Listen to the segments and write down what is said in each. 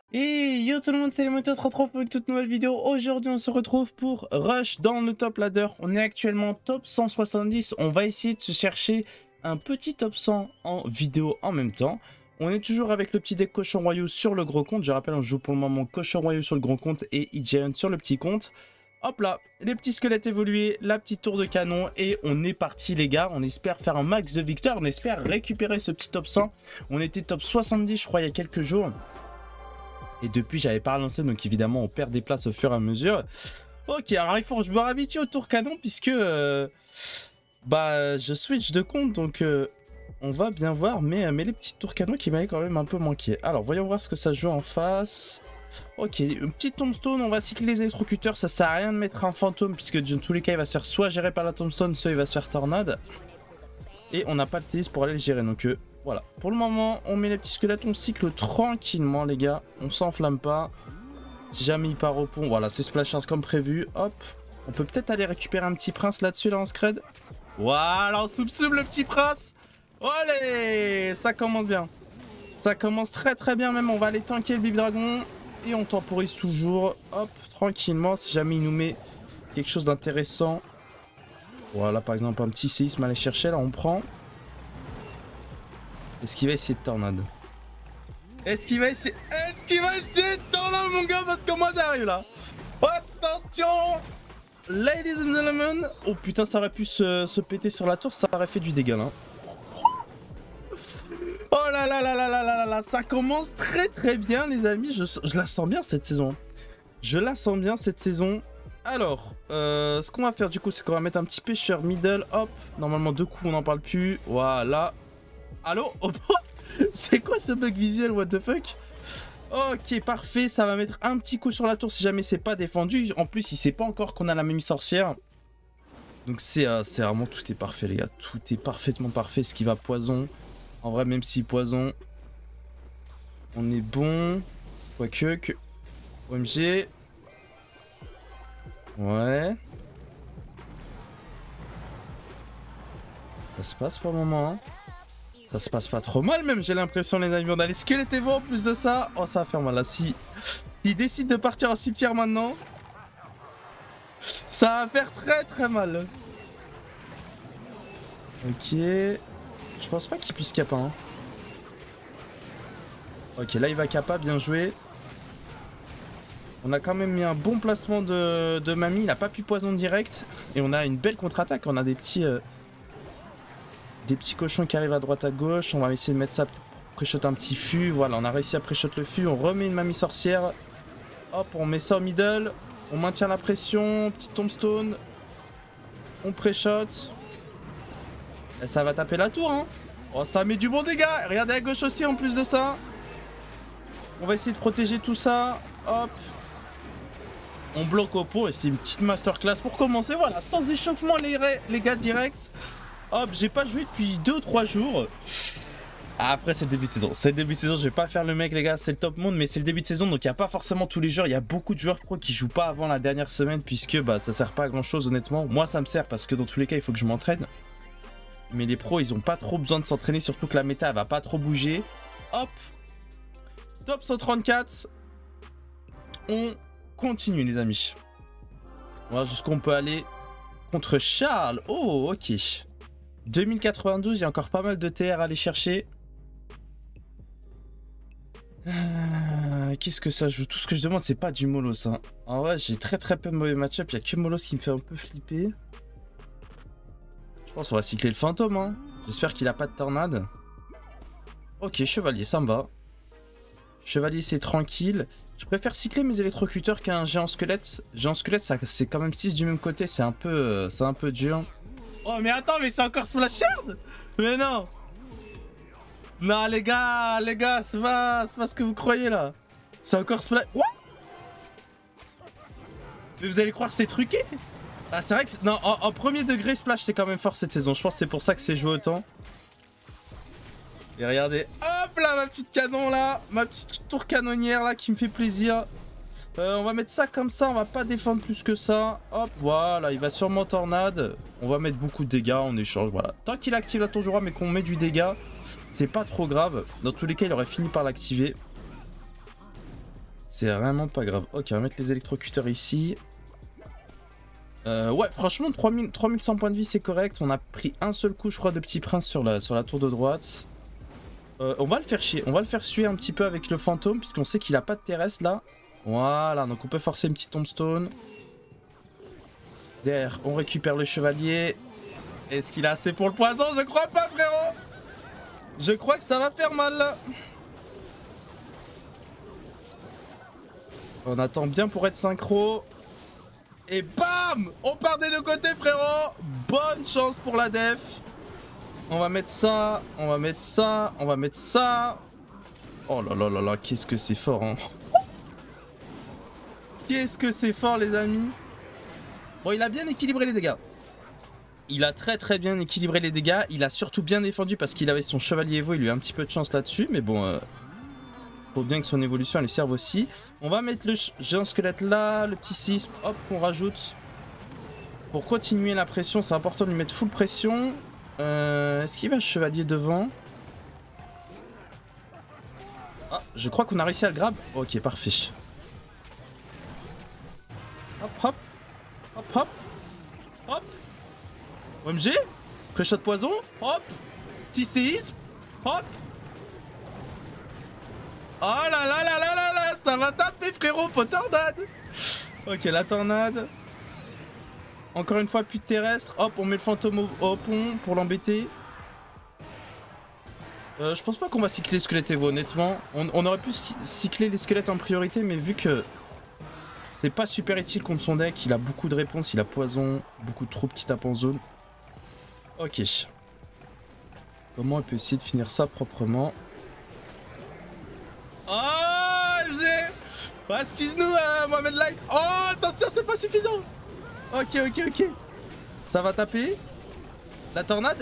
Et yo tout le monde, c'est les motos, on se retrouve pour une toute nouvelle vidéo. Aujourd'hui on se retrouve pour Rush dans le top ladder. On est actuellement top 170, on va essayer de se chercher un petit top 100 en vidéo en même temps. On est toujours avec le petit deck cochon royaux sur le gros compte. Je rappelle, on joue pour le moment cochon royaux sur le gros compte et Giant sur le petit compte. Hop là, les petits squelettes évolués, la petite tour de canon et on est parti les gars. On espère faire un max de victoires, on espère récupérer ce petit top 100. On était top 70 je crois il y a quelques jours. Et depuis, j'avais pas relancé, donc évidemment, on perd des places au fur et à mesure. Ok, alors il faut que je me réhabitue au tour canon, puisque je switch de compte, donc on va bien voir. Mais les petites tours canon qui m'avaient quand même un peu manqué. Alors, voyons voir ce que ça joue en face. Ok, une petite tombstone, on va cycler les électrocuteurs. Ça sert à rien de mettre un fantôme, puisque dans tous les cas, il va se faire soit géré par la tombstone, soit il va se faire tornade. Et on n'a pas le TS pour aller le gérer, donc... voilà, pour le moment, on met les petits squelettes, on cycle tranquillement, les gars. On s'enflamme pas. Si jamais il part au pont, voilà, c'est splash comme prévu. Hop, on peut peut-être aller récupérer un petit prince là-dessus, là, en scred. Voilà, on soupçonne le petit prince. Allez, ça commence bien. Ça commence très très bien, même. On va aller tanker le big dragon. Et on temporise toujours. Hop, tranquillement, si jamais il nous met quelque chose d'intéressant. Voilà, par exemple, un petit séisme à aller chercher, là, on prend. Est-ce qu'il va essayer de tornade? Est-ce qu'il va essayer de tornade, mon gars? Parce que moi j'arrive là. Attention, ladies and gentlemen. Oh putain, ça aurait pu se péter sur la tour, ça aurait fait du dégât là. Oh là là là là là là là, ça commence très très bien les amis. Je la sens bien cette saison. Je la sens bien cette saison. Alors, ce qu'on va faire du coup, c'est qu'on va mettre un petit pêcheur middle. Hop, normalement 2 coups, on n'en parle plus. Voilà. Allo? Oh, c'est quoi ce bug visuel? What the fuck? Ok, parfait. Ça va mettre un petit coup sur la tour si jamais c'est pas défendu. En plus, il sait pas encore qu'on a la même sorcière. Donc c'est vraiment... tout est parfait, les gars. Tout est parfaitement parfait. Ce qui va poison. En vrai, même si poison... on est bon. Quoique... OMG. Ouais. Ça se passe pour le moment, hein. Ça se passe pas trop mal même, j'ai l'impression les amis. On a les squelettes et en plus de ça. Oh, ça va faire mal là. Si il décide de partir en cimetière maintenant, ça va faire très très mal. Ok. Je pense pas qu'il puisse capa, hein. Ok, là il va capa, bien joué. On a quand même mis un bon placement de mamie. Il a pas pu poison direct. Et on a une belle contre-attaque. On a des petits... des petits cochons qui arrivent à droite à gauche. On va essayer de mettre ça, peut-être pré-shot un petit fût. Voilà, on a réussi à pré-shot le fût. On remet une mamie sorcière. Hop, on met ça au middle. On maintient la pression. Petite tombstone. On pré-shot. Et ça va taper la tour, hein. Oh, ça met du bon dégât. Regardez à gauche aussi en plus de ça. On va essayer de protéger tout ça. Hop. On bloque au pot. Et c'est une petite masterclass pour commencer. Voilà, sans échauffement les gars, direct. Hop, j'ai pas joué depuis 2 ou 3 jours. Après, c'est le début de saison. C'est le début de saison, je vais pas faire le mec, les gars. C'est le top monde, mais c'est le début de saison. Donc, il n'y a pas forcément tous les joueurs. Il y a beaucoup de joueurs pro qui jouent pas avant la dernière semaine. Puisque ça sert pas à grand chose, honnêtement. Moi, ça me sert parce que dans tous les cas, il faut que je m'entraîne. Mais les pros, ils ont pas trop besoin de s'entraîner. Surtout que la méta, elle va pas trop bouger. Hop. Top 134. On continue, les amis. Voilà jusqu'où on peut aller contre Charles. Oh, ok. 2092, il y a encore pas mal de TR à aller chercher. Qu'est-ce que ça joue? Tout ce que je demande, c'est pas du Molos, hein. En vrai, j'ai très très peu de mauvais match-up. Il n'y a que Molos qui me fait un peu flipper. Je pense qu'on va cycler le fantôme, hein. J'espère qu'il a pas de tornade. Ok, chevalier, ça me va. Chevalier, c'est tranquille. Je préfère cycler mes électrocuteurs qu'un géant squelette. Géant squelette, c'est quand même 6 du même côté. C'est un peu dur. Oh mais attends, mais c'est encore Splashard? Mais non. Non les gars, c'est pas ce que vous croyez là. C'est encore Splash... What? Mais vous allez croire que c'est truqué? Ah c'est vrai que... Non, en premier degré, Splash c'est quand même fort cette saison. Je pense que c'est pour ça que c'est joué autant. Et regardez, hop là ma petite canon là. Ma petite tour canonnière là qui me fait plaisir. On va mettre ça comme ça, on va pas défendre plus que ça. Hop, voilà, il va sûrement tornade. On va mettre beaucoup de dégâts en échange, voilà. Tant qu'il active la tour du roi mais qu'on met du dégât, c'est pas trop grave. Dans tous les cas, il aurait fini par l'activer. C'est vraiment pas grave. Ok, on va mettre les électrocuteurs ici. Ouais, franchement, 3100 points de vie, c'est correct. On a pris un seul coup, je crois, de Petit Prince sur la tour de droite. On va le faire chier. On va le faire suer un petit peu avec le fantôme, puisqu'on sait qu'il a pas de terrestre là. Voilà, donc on peut forcer une petite tombstone. Derrière, on récupère le chevalier. Est-ce qu'il a assez pour le poison? Je crois pas, frérot. Je crois que ça va faire mal là. On attend bien pour être synchro. Et bam! On part des deux côtés, frérot. Bonne chance pour la def. On va mettre ça, on va mettre ça, on va mettre ça. Oh là là là là, qu'est-ce que c'est fort, hein. Qu'est-ce que c'est fort, les amis. Bon, il a bien équilibré les dégâts. Il a très bien équilibré les dégâts. Il a surtout bien défendu parce qu'il avait son chevalier Evo. Il lui a un petit peu de chance là-dessus. Mais bon, faut bien que son évolution elle lui serve aussi. On va mettre le géant squelette là, le petit sisme, hop, qu'on rajoute. Pour continuer la pression, c'est important de lui mettre full pression. Est-ce qu'il va chevalier devant? Ah, je crois qu'on a réussi à le grab. Ok, parfait. Hop, hop. Hop, hop. Hop. OMG. Pré-shot poison. Hop. Petit séisme. Hop. Oh là là là là là là. Ça va taper, frérot. Faut tornade. Ok, la tornade. Encore une fois, plus de terrestre. Hop, on met le fantôme au pont pour l'embêter. Je pense pas qu'on va cycler les squelettes Evo, honnêtement. On aurait pu cycler les squelettes en priorité, mais vu que c'est pas super utile contre son deck, il a beaucoup de réponses, il a poison, beaucoup de troupes qui tapent en zone. Ok. Comment on peut essayer de finir ça proprement? Oh, j'ai... Oh, excuse-nous, Mohamed Light. Oh, attention, c'est pas suffisant. Ok, ok, ok. Ça va taper. La tornade.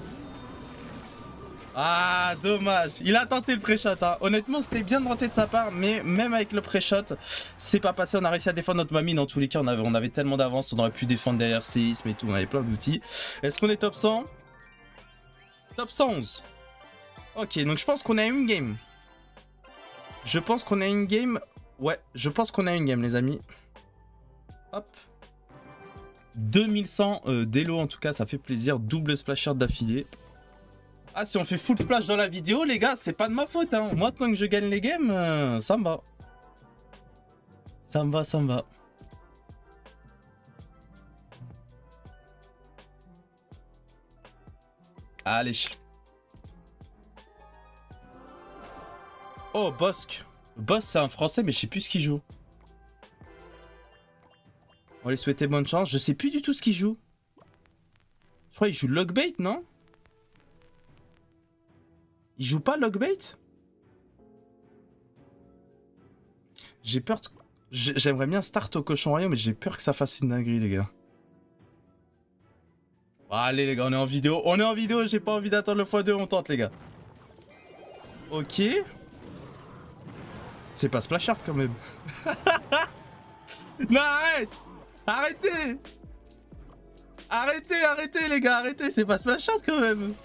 Ah, dommage. Il a tenté le pré-shot, hein. Honnêtement, c'était bien de tenter de sa part, mais même avec le pré-shot, c'est pas passé. On a réussi à défendre notre mamie. Dans tous les cas, on avait tellement d'avance. On aurait pu défendre derrière séisme et tout. On avait plein d'outils. Est-ce qu'on est top 100? Top 111. Ok, donc je pense qu'on a une game. Je pense qu'on a une game. Ouais, je pense qu'on a une game, les amis. Hop. 2100 d'élo, en tout cas, ça fait plaisir. Double splasher d'affilée. Ah, si on fait full splash dans la vidéo, les gars, c'est pas de ma faute, hein. Moi, tant que je gagne les games, ça me va. Ça me va, ça me va. Allez. Oh, Bosque. Boss, c'est un français, mais je sais plus ce qu'il joue. On va lui souhaiter bonne chance. Je sais plus du tout ce qu'il joue. Je crois qu'il joue Logbait, non? Il joue pas Logbait? J'ai peur de... J'aimerais bien start au cochon royaume, mais j'ai peur que ça fasse une dinguerie, les gars. Allez, les gars, on est en vidéo. On est en vidéo, j'ai pas envie d'attendre le x2, on tente, les gars. Ok. C'est pas Splashard, quand même. Non, arrête. Arrêtez. Arrêtez, arrêtez, les gars, arrêtez. C'est pas Splashard, quand même.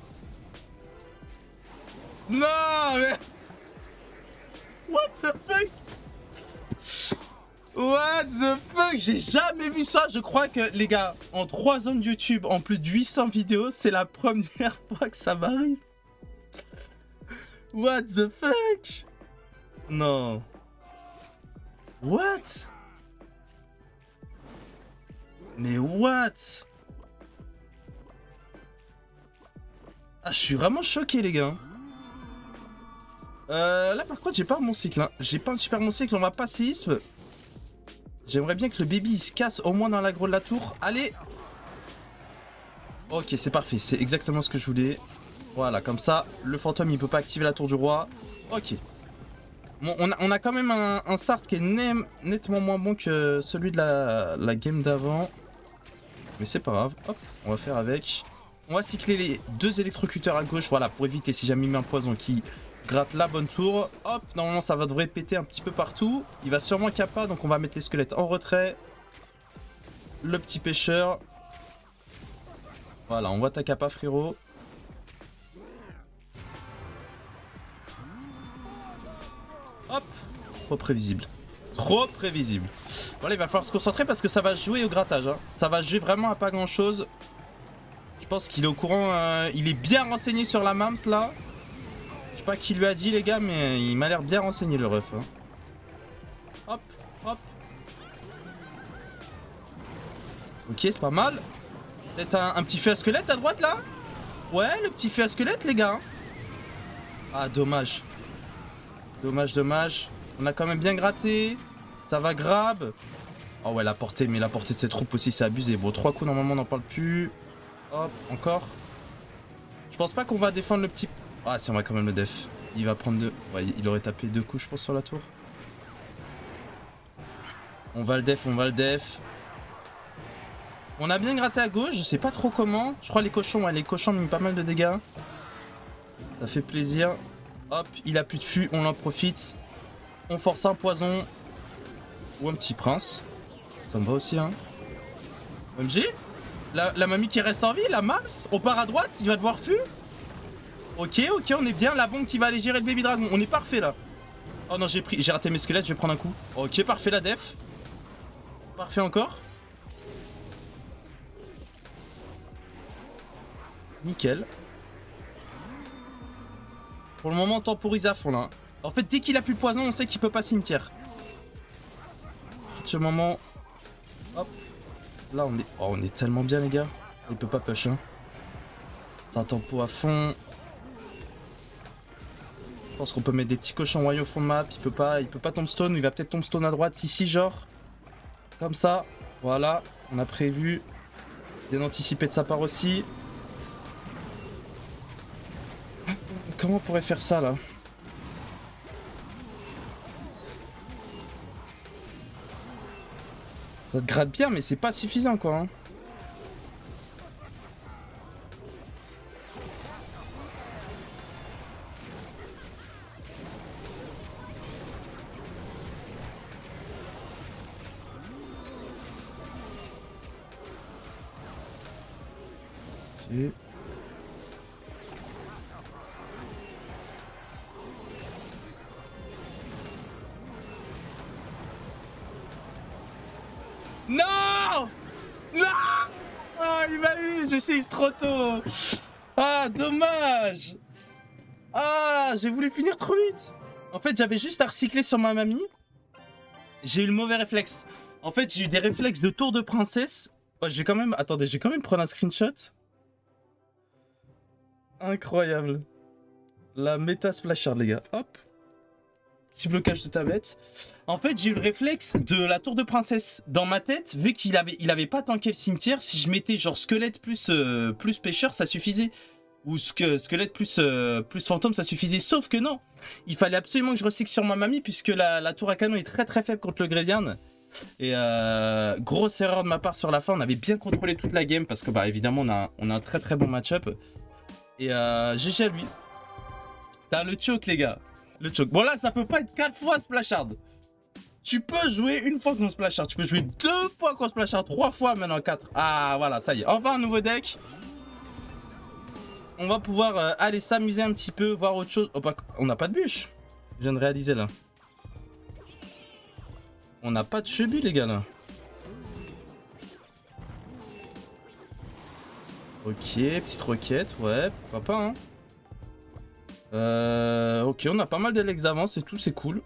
Non, mais... What the fuck? What the fuck? J'ai jamais vu ça. Je crois que, les gars, en 3 ans de YouTube, en plus de 800 vidéos, c'est la première fois que ça m'arrive. What the fuck? Non. What? Mais what? Ah, je suis vraiment choqué, les gars. Là par contre j'ai pas mon cycle, hein. J'ai pas un super mon cycle, on va pas séisme. J'aimerais bien que le baby il se casse au moins dans l'aggro de la tour. Allez. Ok, c'est parfait, c'est exactement ce que je voulais. Voilà, comme ça le fantôme il peut pas activer la tour du roi. Ok. Bon, on a quand même un start qui est nettement moins bon que celui de la game d'avant. Mais c'est pas grave, hop, on va faire avec. On va cycler les 2 électrocuteurs à gauche, voilà, pour éviter si jamais il met un poison qui gratte la bonne tour. Hop, normalement ça va devrait péter un petit peu partout. Il va sûrement kappa, donc on va mettre les squelettes en retrait. Le petit pêcheur. Voilà, on voit ta kappa, frérot. Hop. Trop prévisible. Trop prévisible. Voilà, il va falloir se concentrer parce que ça va jouer au grattage. Hein. Ça va jouer vraiment à pas grand chose. Je pense qu'il est au courant. Il est bien renseigné sur la Mams là. Je sais pas qui lui a dit les gars, mais il m'a l'air bien renseigné le ref. Hein. Hop, hop. Ok, c'est pas mal. Peut-être un petit feu à squelette à droite là. Ouais, le petit feu à squelette les gars. Ah, dommage. Dommage, dommage. On a quand même bien gratté. Ça va grab. Oh ouais, la portée, mais la portée de cette troupe aussi, c'est abusé. Bon, 3 coups, normalement, on n'en parle plus. Hop, encore. Je pense pas qu'on va défendre le petit... Ah si, on va quand même le def. Il va prendre 2... Ouais, il aurait tapé 2 coups, je pense, sur la tour. On va le def, on va le def. On a bien gratté à gauche, je sais pas trop comment. Je crois les cochons, ouais, les cochons ont mis pas mal de dégâts. Ça fait plaisir. Hop, il a plus de fût, on en profite. On force un poison. Ou un petit prince. Ça me va aussi, hein. MG, la mamie qui reste en vie, la Mams. On part à droite, il va devoir fût. Ok, ok, on est bien. La bombe qui va aller gérer le baby dragon. On est parfait là. Oh non, j'ai raté mes squelettes, je vais prendre un coup. Ok, parfait la def. Parfait encore. Nickel. Pour le moment, on temporise à fond là. En fait, dès qu'il a plus de poison, on sait qu'il peut pas cimetière. Ce moment. Hop. Là, on est tellement bien, les gars. Il peut pas push, hein. C'est un tempo à fond. Je pense qu'on peut mettre des petits cochons royaux au fond de map. Il peut pas tombstone. Il va peut-être tombstone à droite ici, genre. Comme ça. Voilà. On a prévu. Bien anticipé de sa part aussi. Comment on pourrait faire ça, là? Ça te gratte bien, mais c'est pas suffisant, quoi. Hein. Okay. Non! Non! Oh, il m'a eu! J'ai essayé trop tôt! Ah, dommage! Ah, j'ai voulu finir trop vite! En fait, j'avais juste à recycler sur ma mamie. J'ai eu le mauvais réflexe. En fait, j'ai eu des réflexes de tour de princesse. Oh, j'ai quand même... Attendez, j'ai quand même prendre un screenshot. Incroyable. La méta splashard, les gars. Hop. Petit blocage de tablette. En fait, j'ai eu le réflexe de la tour de princesse. Dans ma tête, vu qu'il avait pas tanké le cimetière, si je mettais genre squelette plus pêcheur, ça suffisait. Ou squelette plus fantôme, ça suffisait. Sauf que non. Il fallait absolument que je recycle sur ma mamie, puisque la tour à canon est très très faible contre le Grévian. Et grosse erreur de ma part sur la fin. On avait bien contrôlé toute la game, parce que bah évidemment on a un très très bon match-up. Et GG à lui. T'as le choke, les gars. Le choke. Bon là, ça peut pas être 4 fois splashard. Tu peux jouer une fois qu'on splashard. Tu peux jouer 2 fois qu'on splashard. 3 fois maintenant 4. Ah voilà, ça y est. Enfin un nouveau deck. On va pouvoir aller s'amuser un petit peu, voir autre chose. Oh, bah, on n'a pas de bûche. Je viens de réaliser là. On n'a pas de chebut, les gars, là. Ok, petite roquette, ouais, pourquoi pas, hein. Ok, on a pas mal d'Alex d'avance et tout, c'est cool.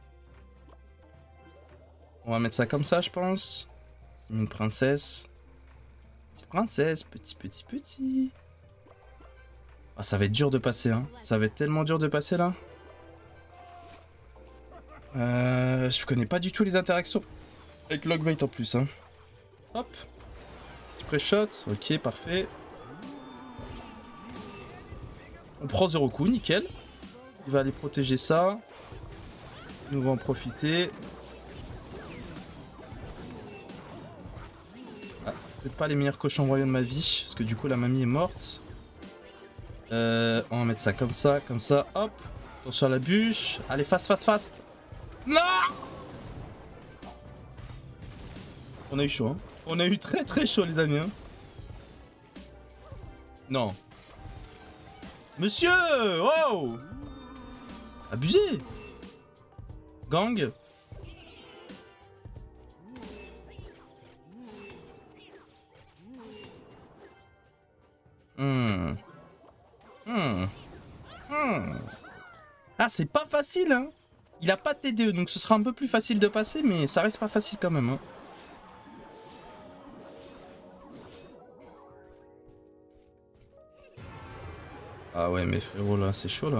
On va mettre ça comme ça, je pense. Une princesse. Petite princesse, petit. Ah, ça va être dur de passer, hein. Ça va être tellement dur de passer, là. Je connais pas du tout les interactions avec Logmate en plus, hein. Hop. Petit pré-shot, ok, parfait. On prend 0 coup, nickel. Il va aller protéger ça. Nous va en profiter. Ah, peut-être pas les meilleurs cochons royaux de ma vie, parce que du coup la mamie est morte. On va mettre ça, hop. Attention à la bûche. Allez, fast. Non! On a eu chaud, hein. On a eu très chaud, les amis, hein. Non. Monsieur! Oh! Abusé! Gang. Ah, c'est pas facile, hein. Il a pas de TDE, donc ce sera un peu plus facile de passer, mais ça reste pas facile quand même, hein. Ah ouais, mais frérot, là, c'est chaud, là.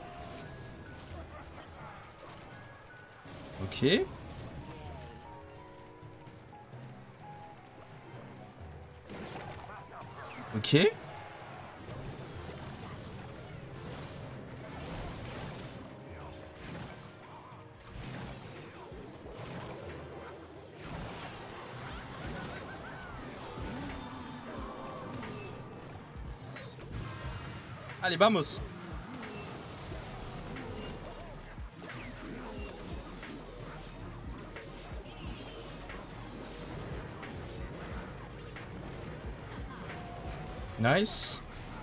Ok. Ok. Allez, vamos. Nice.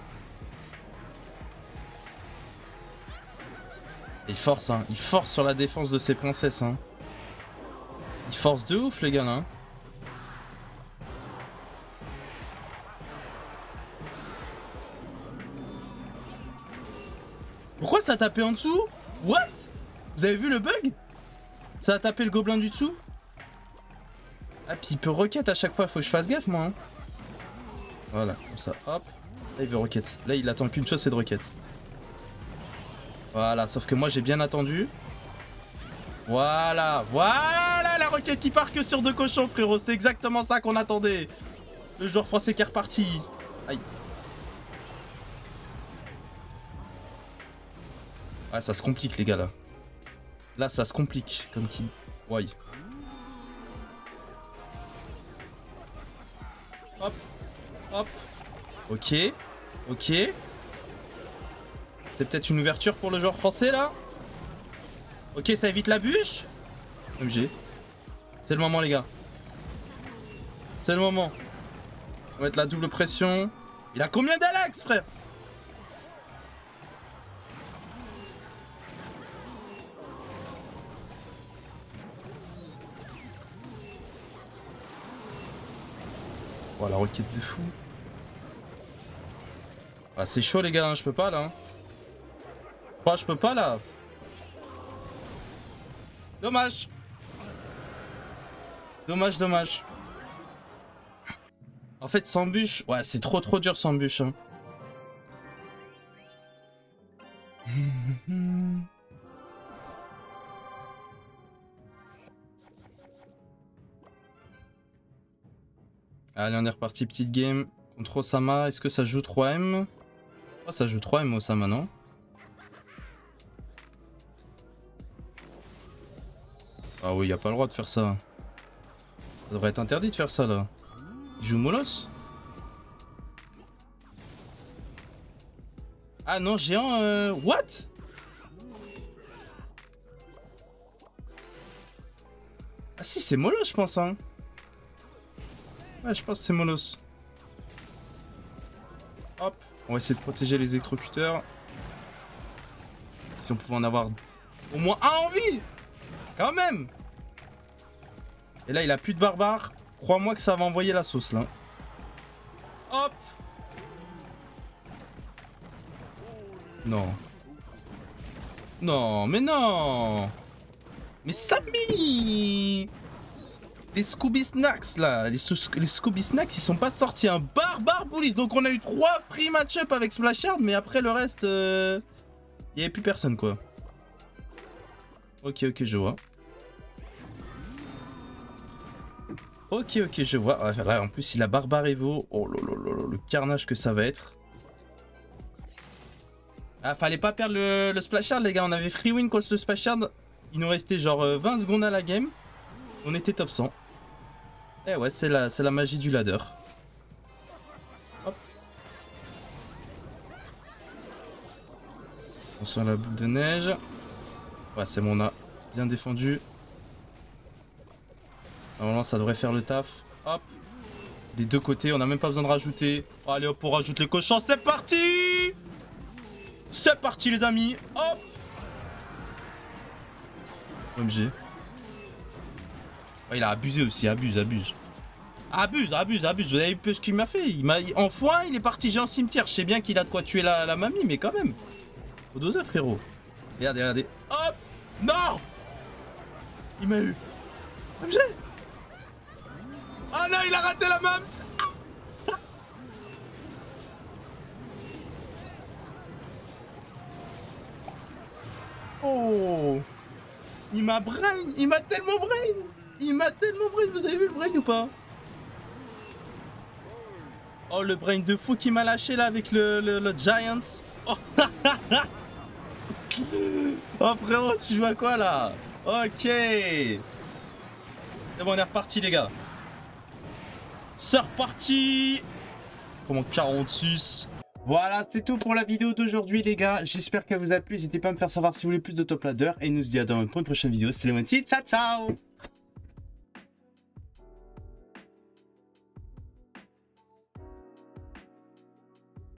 Il force, hein. Il force sur la défense de ses princesses, hein. Il force de ouf, les gars, là. Hein. Pourquoi ça a tapé en dessous? What? Vous avez vu le bug? Ça a tapé le gobelin du dessous? Ah, puis il peut rocket à chaque fois. Faut que je fasse gaffe, moi. Hein. Voilà, comme ça. Hop. Là, il veut rocket. Là, il attend qu'une chose, c'est de rocket. Voilà, sauf que moi, j'ai bien attendu. Voilà. Voilà la roquette qui part que sur 2 cochons, frérot. C'est exactement ça qu'on attendait. Le joueur français qui est reparti. Aïe. Ah, ça se complique, les gars, là. Là, ça se complique, comme qui... Ouais. Hop. Hop. Ok. Ok. C'est peut-être une ouverture pour le joueur français, là. Ok, ça évite la bûche. MG. C'est le moment, les gars. C'est le moment. On va mettre la double pression. Il a combien d'Alax, frère? Oh, la roquette de fou. Ah, c'est chaud, les gars, hein. Je peux pas, là. Oh, je peux pas, là. Dommage. Dommage, dommage. En fait, sans bûche... Ouais, c'est trop dur sans bûche, hein. Allez, on est reparti, petite game contre Osama. Est-ce que ça joue 3M? Oh, ça joue 3M Osama, non? Ah oui, y a pas le droit de faire ça. Ça devrait être interdit de faire ça, là. Il joue Molos? Ah non, géant, what? Ah si, c'est Molos, je pense, hein. Ouais, je pense que c'est Molos. Hop, on va essayer de protéger les électrocuteurs. Si on pouvait en avoir au moins un en vie. Quand même. Et là, il a plus de barbares. Crois-moi que ça va envoyer la sauce, là. Hop. Non. Non, mais non. Mais Samy. Les Scooby Snacks, là. Les Scooby Snacks, ils sont pas sortis. Un barbare bullies. Donc, on a eu 3 free match-up avec Splashard. Mais après, le reste, il n'y avait plus personne, quoi. Ok, je vois. Ok, je vois. Ah, là, en plus, il a Barbare Evo. Oh là là là, le carnage que ça va être. Ah, fallait pas perdre le Splashard, les gars. On avait free win contre le Splashard. Il nous restait genre 20 secondes à la game. On était top 100. Eh ouais, c'est la magie du ladder. Hop. Attention à la boule de neige. Ouais, c'est bon, on a bien défendu. Normalement, ça devrait faire le taf. Hop. Des deux côtés, on n'a même pas besoin de rajouter. Allez, hop, on rajoute les cochons. C'est parti! C'est parti, les amis. Hop! OMG. Oh, il a abusé aussi, abuse. Abuse. Vous avez vu ce qu'il m'a fait? En foin, il est parti géant cimetière. Je sais bien qu'il a de quoi tuer la mamie, mais quand même. Faut doser, frérot. Regardez. Hop! Non! Il m'a eu. OMG! Oh non, il a raté la mams! Oh! Il m'a tellement brain! Vous avez vu le brain ou pas? Oh, le brain de fou qui m'a lâché là avec le Giants. Oh. Oh frérot, tu joues à quoi là? Ok. C'est bon, on est reparti les gars. C'est reparti. Comment 46? Voilà, c'est tout pour la vidéo d'aujourd'hui les gars. J'espère qu'elle vous a plu. N'hésitez pas à me faire savoir si vous voulez plus de top ladder. Et nous se dit à dans une prochaine vidéo. C'est les Monty. Ciao ciao.